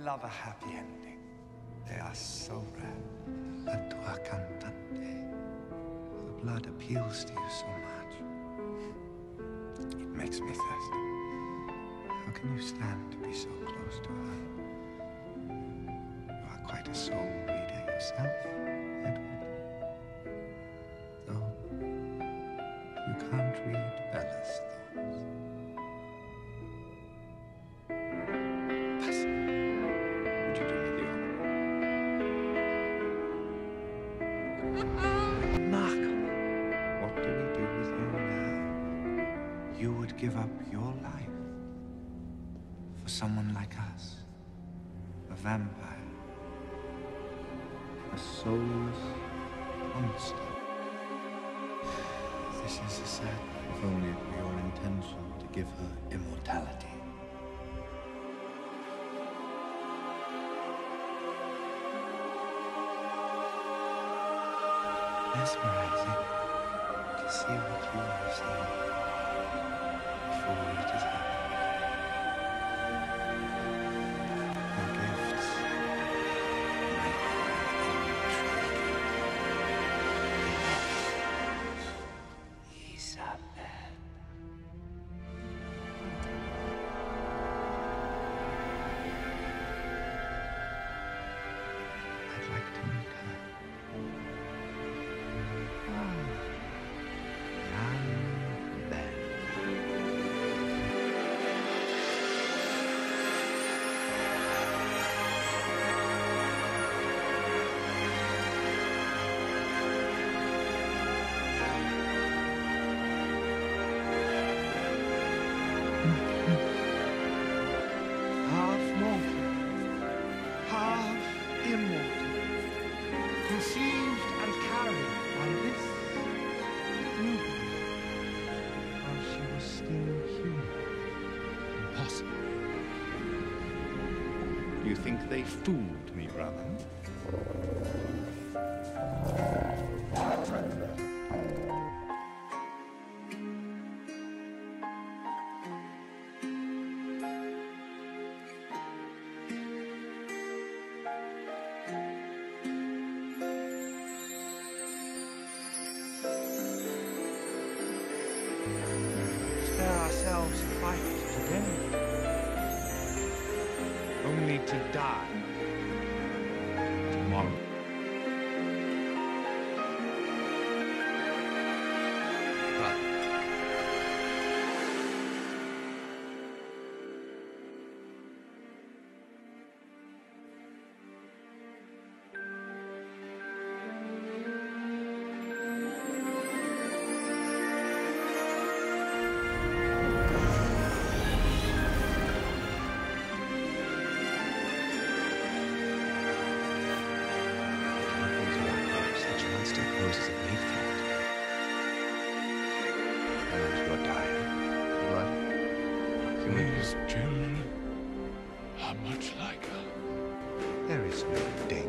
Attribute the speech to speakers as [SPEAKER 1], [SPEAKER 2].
[SPEAKER 1] love a happy ending. They are so rare. A toi cantante. The blood appeals to you so much. It makes me thirsty. How can you stand to be so close to her? You are quite a soul reader yourself, Edward. Though you can't read Bella's thoughts. Basil, would you do me the honor? Markham, what do we do with you now? You would give up your life for someone like us, a vampire, a soulless monster. This is a sad. If only it were your intention to give her immortality. Mesmerizing to see what you have seen before it is happened. Your gifts make intriguing. Isabel. I'd like to meet her. Young Bella. Half mortal, half immortal, conceived and carried by this newborn, while she was still human. Impossible. You think they fooled me, brother? Spare ourselves a fight today, only to die tomorrow. Brother. Poses a great threat. And you're dying. What?
[SPEAKER 2] These children are much like her.
[SPEAKER 1] There is no danger.